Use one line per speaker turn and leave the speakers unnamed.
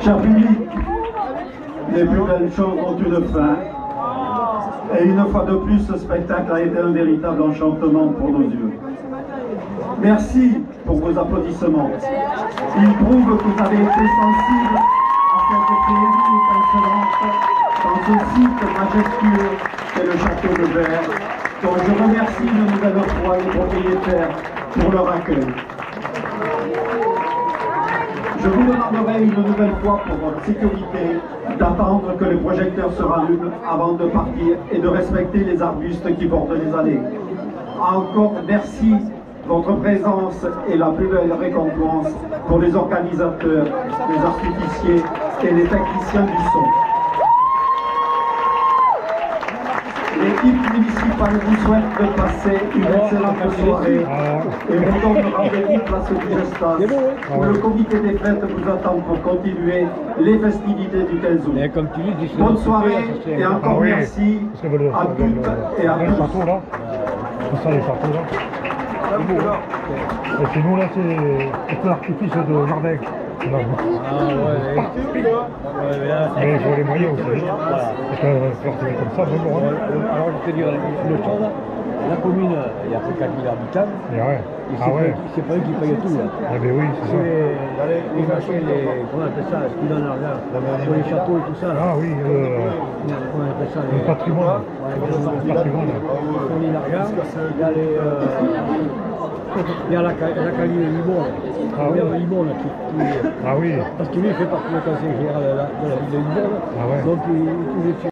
Cher public, les plus belles choses ont une fin. Et une fois de plus, ce spectacle a été un véritable enchantement pour nos yeux. Merci pour vos applaudissements. Ils prouvent que vous avez été sensibles à cette féerie étincelante dans ce site majestueux qu'est le château de Verre, dont je remercie une nouvelle fois les propriétaires pour leur accueil. Je vous demanderai une nouvelle fois pour votre sécurité d'attendre que le projecteur se rallume avant de partir et de respecter les arbustes qui bordent les allées. Encore merci, votre présence est la plus belle récompense pour les organisateurs, les artificiers et les techniciens du son. L'équipe municipale vous souhaite de passer une excellente soirée et vous donne rendez-vous place du Gestas où le comité des fêtes vous attend pour continuer les festivités du 15 août. Bonne soirée et encore merci à toutes et à tous.
C'est ça les châteaux là. Et chez nous là c'est l'artifice de jardin. Ah ouais. Mais il faut les moyens aussi. C'est comme ça, vraiment.
Alors je peux dire une autre chose, la commune, il y a plus 4000 habitants. Et c'est pas eux qui payent tout là.
Ah ben oui, c'est ça.
Les machins, comment on appelle ça, ce qui donne l'argent, pour les châteaux et tout ça.
Ah oui,
comment on appelle ça,
le patrimoine.
Le patrimoine. Ils fournissent l'argent, il y a la Cali de Libon. Il y a Libon là qui.
Ah oui.
Parce que lui il fait partie du conseil général de la ville de Libon.
Ah ouais.
Donc il